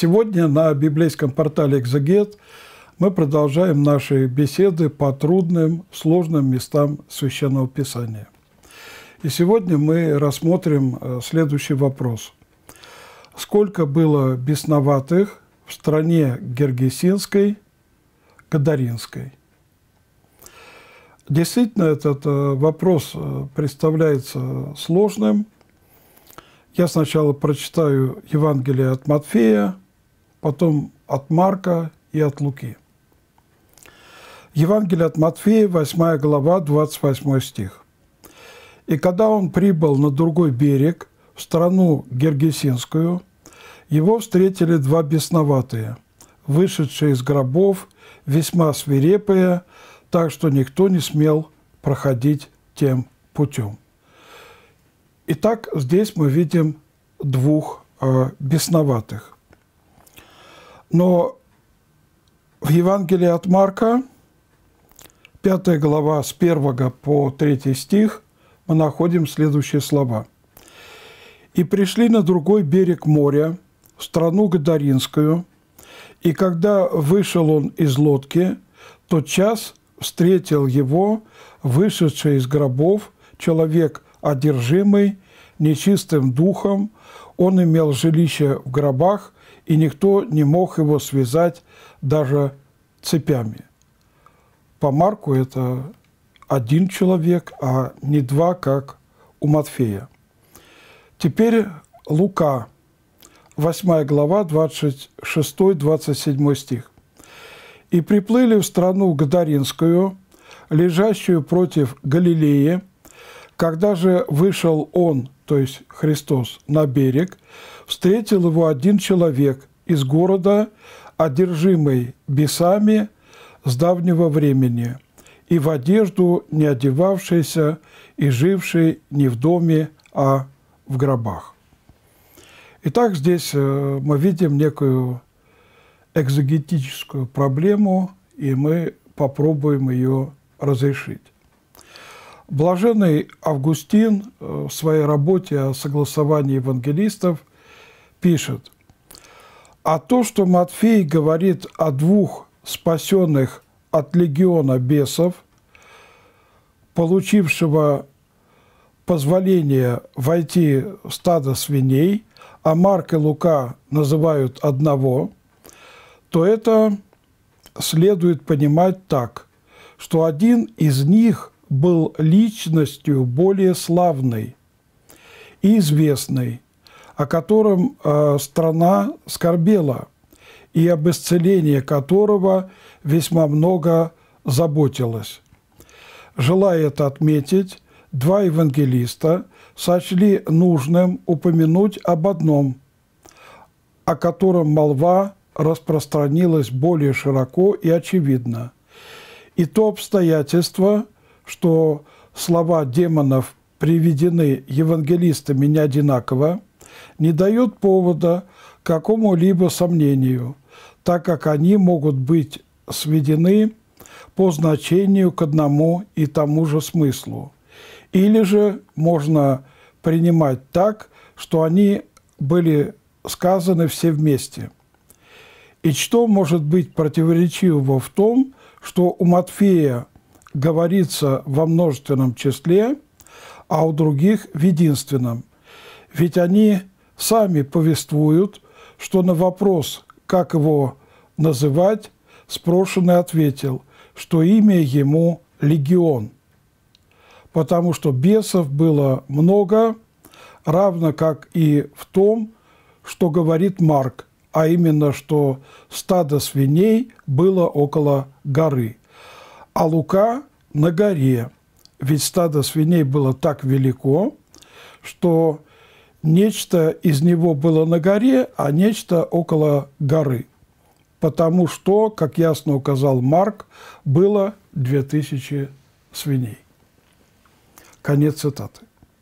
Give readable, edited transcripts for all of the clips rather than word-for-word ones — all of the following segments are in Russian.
Сегодня на библейском портале «Экзегет» мы продолжаем наши беседы по трудным, сложным местам Священного Писания. И сегодня мы рассмотрим следующий вопрос. Сколько было бесноватых в стране Гергесинской, Гадаринской? Действительно, этот вопрос представляется сложным. Я сначала прочитаю Евангелие от Матфея, потом от Марка и от Луки. Евангелие от Матфея, 8 глава, 28 стих. «И когда он прибыл на другой берег, в страну Гергесинскую, его встретили два бесноватые, вышедшие из гробов, весьма свирепые, так что никто не смел проходить тем путем». Итак, здесь мы видим двух бесноватых. Но в Евангелии от Марка, 5 глава, с 1 по 3 стих, мы находим следующие слова. «И пришли на другой берег моря, в страну Гадаринскую, и когда вышел он из лодки, тотчас встретил его, вышедший из гробов, человек одержимый нечистым духом, он имел жилище в гробах, и никто не мог его связать даже цепями». По Марку это один человек, а не два, как у Матфея. Теперь Лука, 8 глава, 26-27 стих. «И приплыли в страну Гадаринскую, лежащую против Галилеи. Когда же вышел он, то есть Христос, на берег, встретил его один человек из города, одержимый бесами с давнего времени, и в одежду не одевавшийся, и живший не в доме, а в гробах». Итак, здесь мы видим некую экзегетическую проблему, и мы попробуем ее разрешить. Блаженный Августин в своей работе о согласовании евангелистов пишет: «А то, что Матфей говорит о двух спасенных от легиона бесов, получившего позволение войти в стадо свиней, а Марк и Лука называют одного, то это следует понимать так, что один из них был личностью более славной и известной, о котором страна скорбела, и об исцелении которого весьма много заботилась. Желая это отметить, два евангелиста сочли нужным упомянуть об одном, о котором молва распространилась более широко и очевидно. И то обстоятельство, что слова демонов приведены евангелистами не одинаково, не дает повода к какому-либо сомнению, так как они могут быть сведены по значению к одному и тому же смыслу. Или же можно принимать так, что они были сказаны все вместе. И что может быть противоречивого в том, что у Матфея говорится во множественном числе, а у других в единственном? Ведь они сами повествуют, что на вопрос, как его называть, спрошенный ответил, что имя ему Легион, потому что бесов было много, равно как и в том, что говорит Марк, а именно, что стадо свиней было около горы, а Лука на горе, ведь стадо свиней было так велико, что нечто из него было на горе, а нечто около горы, потому что, как ясно указал Марк, было 2000 свиней. Конец цитаты.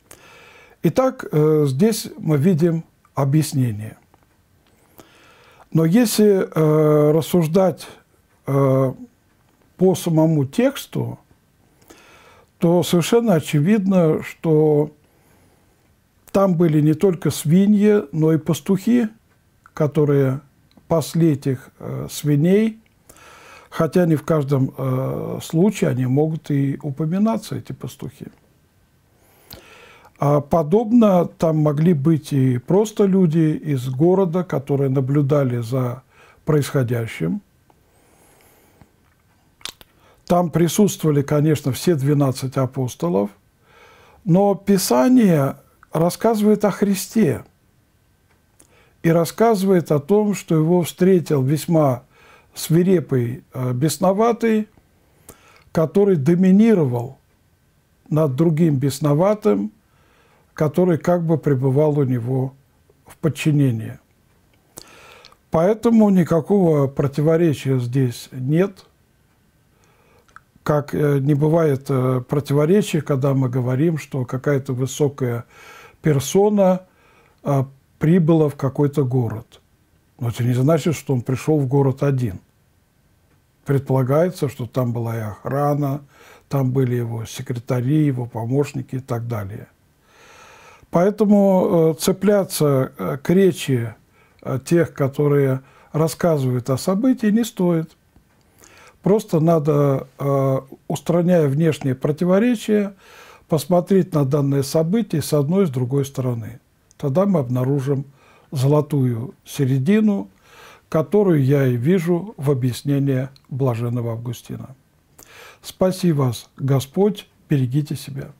Итак, здесь мы видим объяснение. Но если рассуждать по самому тексту, то совершенно очевидно, что там были не только свиньи, но и пастухи, которые пасли этих свиней, хотя не в каждом случае они могут и упоминаться, эти пастухи. А подобно там могли быть и просто люди из города, которые наблюдали за происходящим. Там присутствовали, конечно, все 12 апостолов, но Писание рассказывает о Христе и рассказывает о том, что его встретил весьма свирепый, бесноватый, который доминировал над другим бесноватым, который как бы пребывал у него в подчинении. Поэтому никакого противоречия здесь нет, как не бывает противоречий, когда мы говорим, что какая-то высокая персона прибыла в какой-то город. Но это не значит, что он пришел в город один. Предполагается, что там была и охрана, там были его секретари, его помощники и так далее. Поэтому цепляться к речи тех, которые рассказывают о событии, не стоит. Просто надо, устраняя внешние противоречия, посмотреть на данное событие с одной и с другой стороны. Тогда мы обнаружим золотую середину, которую я и вижу в объяснении блаженного Августина. Спаси вас, Господь, берегите себя.